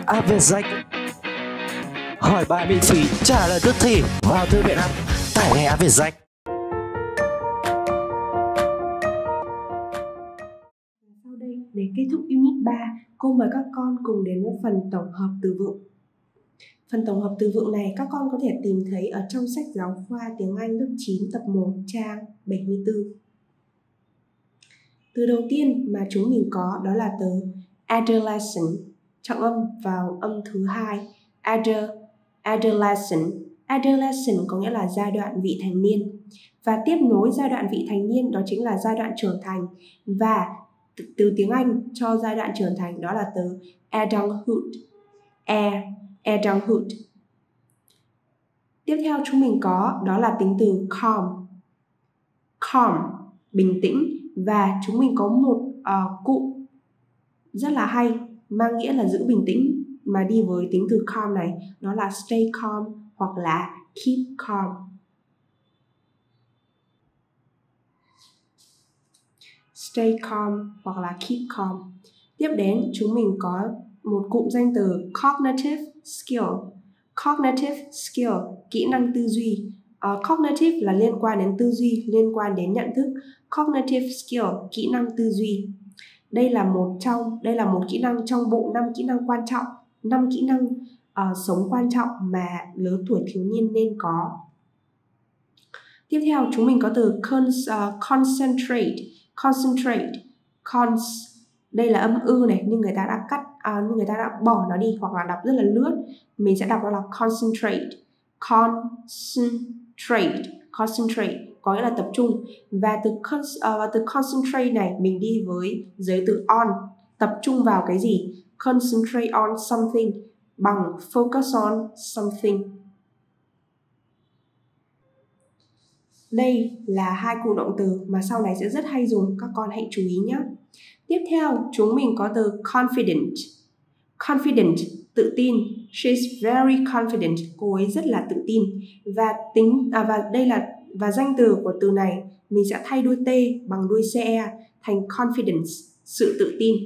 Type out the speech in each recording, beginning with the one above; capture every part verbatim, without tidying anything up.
App Việt Danh. Hỏi bài miễn phí, trả lời tức thì. Vào thư viện app, tải ngay App Việt Danh. Sau đây, để kết thúc Unit ba, cô mời các con cùng đến với phần tổng hợp từ vựng. Phần tổng hợp từ vựng này các con có thể tìm thấy ở trong sách giáo khoa tiếng Anh lớp chín tập một trang bảy mươi tư. Từ đầu tiên mà chúng mình có đó là từ adolescent, trọng âm vào âm thứ hai. Adol, adolescent. Adolescent có nghĩa là giai đoạn vị thành niên. Và tiếp nối giai đoạn vị thành niên đó chính là giai đoạn trưởng thành. Và từ, từ tiếng Anh cho giai đoạn trưởng thành đó là từ adulthood. A, adulthood. Tiếp theo chúng mình có đó là tính từ calm. Calm, bình tĩnh. Và chúng mình có một uh, cụm rất là hay mang nghĩa là giữ bình tĩnh mà đi với tính từ calm này, đó là stay calm hoặc là keep calm. Stay calm hoặc là keep calm. Tiếp đến chúng mình có một cụm danh từ cognitive skill. Cognitive skill, kỹ năng tư duy. Uh, cognitive là liên quan đến tư duy, liên quan đến nhận thức. Cognitive skill, kỹ năng tư duy. Đây là một trong, đây là một kỹ năng trong bộ năm kỹ năng quan trọng, năm kỹ năng uh, sống quan trọng mà lứa tuổi thiếu niên nên có. Tiếp theo chúng mình có từ cons, uh, concentrate. Concentrate. Cons. Đây là âm ư này, nhưng người ta đã cắt, uh, nhưng người ta đã bỏ nó đi hoặc là đọc rất là lướt. Mình sẽ đọc nó là concentrate. Concentrate. Concentrate có nghĩa là tập trung. Và từ, cons, uh, từ concentrate này mình đi với giới từ on. Tập trung vào cái gì? Concentrate on something bằng focus on something. Đây là hai cụm động từ mà sau này sẽ rất hay dùng, các con hãy chú ý nhé. Tiếp theo chúng mình có từ confident. Confident, tự tin. She's very confident. Cô ấy rất là tự tin. Và tính à, và đây là và danh từ của từ này mình sẽ thay đuôi t bằng đuôi ce thành confidence, sự tự tin.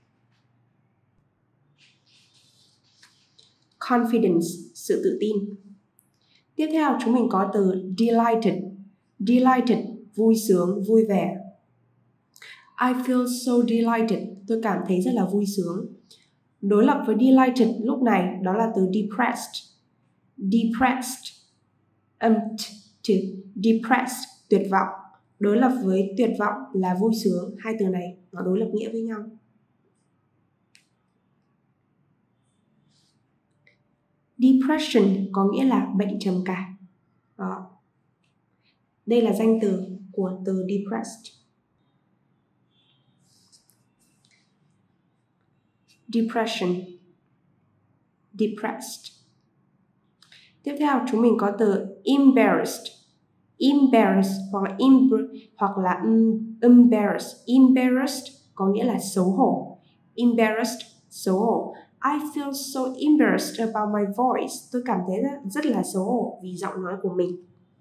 Confidence, sự tự tin. Tiếp theo chúng mình có từ delighted. Delighted, vui sướng, vui vẻ. I feel so delighted. Tôi cảm thấy rất là vui sướng. Đối lập với delighted lúc này đó là từ depressed. Depressed, âm t, depressed, tuyệt vọng. Đối lập với tuyệt vọng là vui sướng. Hai từ này nó đối lập nghĩa với nhau. Depression có nghĩa là bệnh trầm cảm. Đó. Đây là danh từ của từ depressed. Depression. Depressed. Tiếp theo chúng mình có từ embarrassed. Embarrassed hoặc là embar hoặc là embarrassed. Embarrassed có nghĩa là xấu hổ. Embarrassed, xấu hổ. I feel so embarrassed about my voice. Tôi cảm thấy rất, rất là xấu hổ vì giọng nói của mình.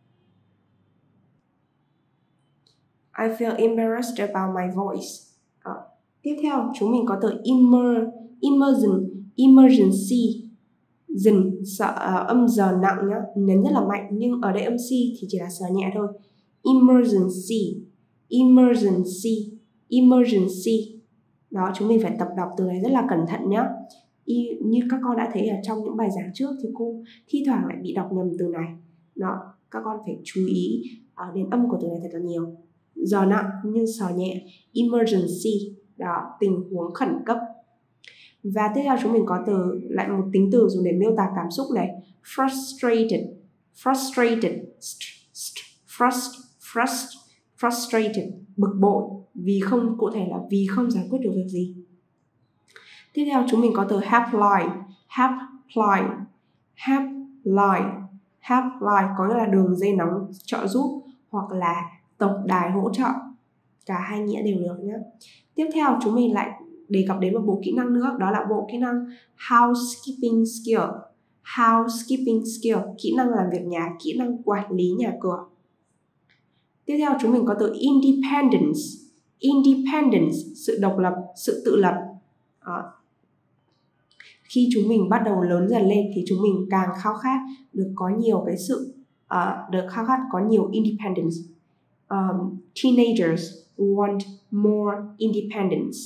I feel embarrassed about my voice. Đó. Tiếp theo chúng mình có từ immer, immersion, emergency. Dừng, sợ, uh, âm giờ nặng nhá, nhấn rất là mạnh, nhưng ở đây âm C thì chỉ là sờ nhẹ thôi. Emergency, emergency, emergency. Đó, chúng mình phải tập đọc từ này rất là cẩn thận nhá. Y, như các con đã thấy ở trong những bài giảng trước thì cô thi thoảng lại bị đọc nhầm từ này. Đó, các con phải chú ý uh, đến âm của từ này thật là nhiều. Giờ nặng nhưng sờ nhẹ, emergency. Đó, tình huống khẩn cấp. Và tiếp theo chúng mình có từ lại một tính từ dùng để miêu tả cảm xúc này, frustrated. Frustrated. Frust, frust, frustrated, bực bội vì không, cụ thể là vì không giải quyết được việc gì. Tiếp theo chúng mình có từ helpline. Helpline. Helpline. Helpline có nghĩa là đường dây nóng trợ giúp hoặc là tổng đài hỗ trợ. Cả hai nghĩa đều được nhé. Tiếp theo chúng mình lại đề cập đến một bộ kỹ năng nữa, đó là bộ kỹ năng housekeeping skill. Housekeeping skill, kỹ năng làm việc nhà, kỹ năng quản lý nhà cửa. Tiếp theo chúng mình có từ independence. Independence, sự độc lập, sự tự lập. Đó. khi chúng mình bắt đầu lớn dần lên thì chúng mình càng khao khát được có nhiều cái sự uh, được khao khát có nhiều independence. Um, teenagers want more independence.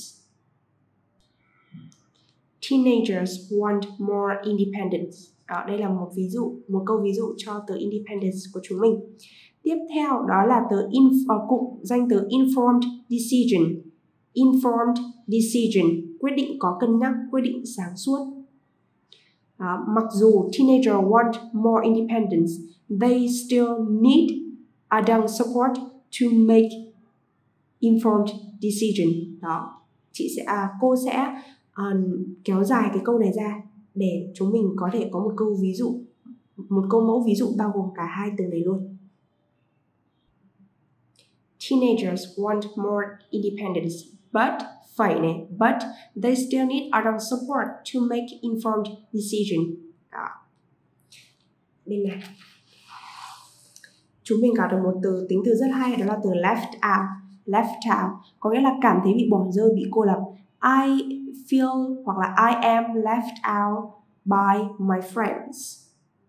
Teenagers want more independence. Đó, đây là một ví dụ, một câu ví dụ cho từ independence của chúng mình. Tiếp theo đó là từ inf, uh, cụm danh từ informed decision. Informed decision, quyết định có cân nhắc, quyết định sáng suốt. Đó, mặc dù teenagers want more independence, they still need adult support to make informed decision. Đó, chị sẽ à, cô sẽ um, kéo dài cái câu này ra để chúng mình có thể có một câu ví dụ, một câu mẫu ví dụ bao gồm cả hai từ này luôn. Teenagers want more independence, but phải này, but they still need adult support to make informed decision. Đó. Bên này chúng mình gặp được một từ tính từ rất hay, đó là từ left out. Left out có nghĩa là cảm thấy bị bỏ rơi, bị cô lập. I feel hoặc là I am left out by my friends.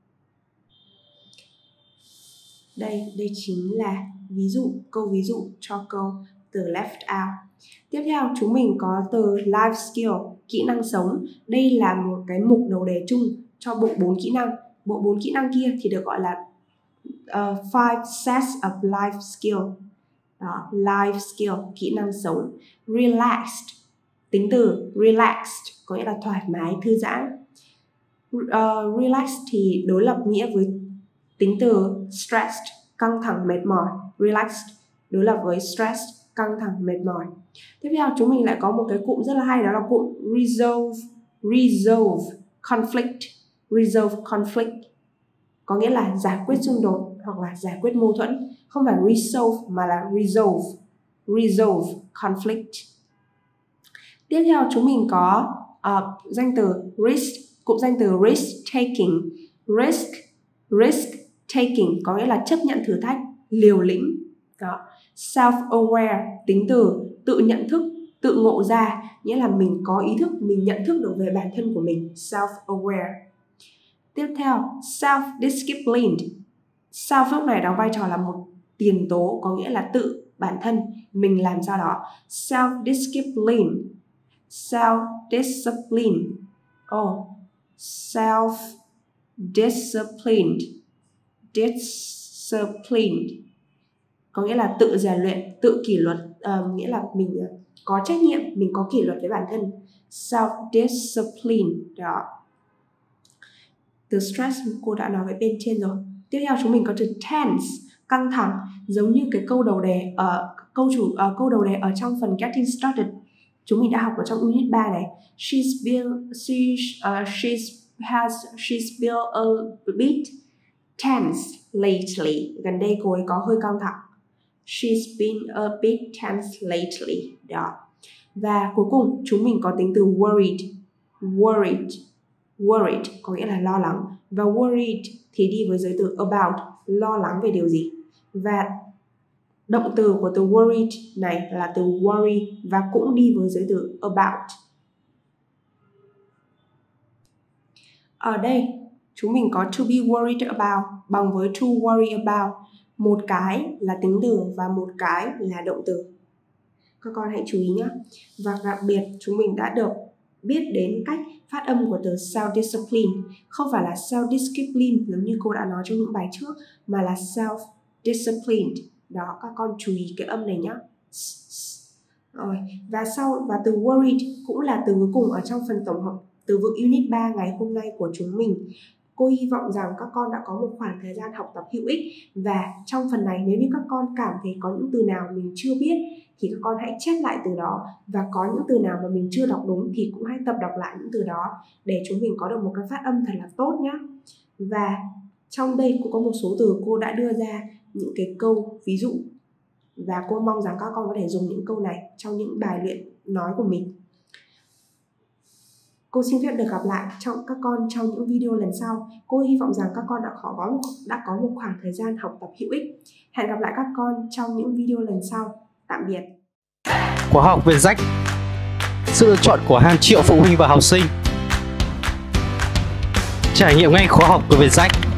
Đây, đây chính là ví dụ, câu ví dụ cho câu từ left out. Tiếp theo chúng mình có từ life skill, kỹ năng sống. Đây là một cái mục đầu đề chung cho bộ bốn kỹ năng. Bộ bốn kỹ năng kia thì được gọi là uh, five sets of life skill. Đó, life skill, kỹ năng sống. Relaxed, tính từ relaxed có nghĩa là thoải mái, thư giãn. Uh, relaxed thì đối lập nghĩa với tính từ stressed, căng thẳng, mệt mỏi. Relaxed đối lập với stressed, căng thẳng, mệt mỏi. Tiếp theo chúng mình lại có một cái cụm rất là hay, đó là cụm resolve. Resolve conflict. Resolve conflict có nghĩa là giải quyết xung đột hoặc là giải quyết mâu thuẫn. Không phải resolve mà là resolve. Resolve conflict. Tiếp theo chúng mình có uh, danh từ risk, cụm danh từ risk taking. Risk, risk taking có nghĩa là chấp nhận thử thách, liều lĩnh. Đó. Self-aware, tính từ tự nhận thức, tự ngộ ra, nghĩa là mình có ý thức, mình nhận thức được về bản thân của mình. Self-aware. Tiếp theo, self-disciplined. Self lúc này đóng vai trò là một tiền tố, có nghĩa là tự bản thân mình làm sao đó. Self-disciplined. Self-disciplined. Oh, self-disciplined. Disciplined có nghĩa là tự rèn luyện, tự kỷ luật, uh, nghĩa là mình có trách nhiệm, mình có kỷ luật với bản thân. Self-discipline. Đó. Từ stress cô đã nói với bên trên rồi. Tiếp theo chúng mình có từ tense, căng thẳng, giống như cái câu đầu đề ở uh, câu chủ uh, câu đầu đề ở trong phần getting started chúng mình đã học ở trong unit ba này. She's been she uh, she's has she's been a bit tense lately. Gần đây cô ấy có hơi căng thẳng. She's been a bit tense lately. Đó. Và cuối cùng chúng mình có tính từ worried. Worried. Worried có nghĩa là lo lắng. Và worried thì đi với giới từ about, lo lắng về điều gì. Và động từ của từ worried này là từ worry và cũng đi với giới từ about. Ở đây chúng mình có to be worried about bằng với to worry about. Một cái là tính từ và một cái là động từ. Các con hãy chú ý nhé. Và đặc biệt chúng mình đã được biết đến cách phát âm của từ self-discipline. Không phải là self-discipline giống như cô đã nói trong những bài trước, mà là self-disciplined. Đó, các con chú ý cái âm này nhé. Rồi. Và sau và từ worried cũng là từ cuối cùng ở trong phần tổng hợp từ vựng unit ba ngày hôm nay của chúng mình. Cô hy vọng rằng các con đã có một khoảng thời gian học tập hữu ích. Và trong phần này nếu như các con cảm thấy có những từ nào mình chưa biết thì các con hãy chép lại từ đó. Và có những từ nào mà mình chưa đọc đúng thì cũng hãy tập đọc lại những từ đó để chúng mình có được một cái phát âm thật là tốt nhé. Và trong đây cũng có một số từ cô đã đưa ra những cái câu ví dụ. Và cô mong rằng các con có thể dùng những câu này trong những bài luyện nói của mình. Cô xin phép được gặp lại trong các con trong những video lần sau. Cô hy vọng rằng các con đã có, đã có một khoảng thời gian học tập hữu ích. Hẹn gặp lại các con trong những video lần sau. Tạm biệt. Khóa học Việt Rách, sự lựa chọn của hàng triệu phụ huynh và học sinh. Trải nghiệm ngay khóa học của Vietjet.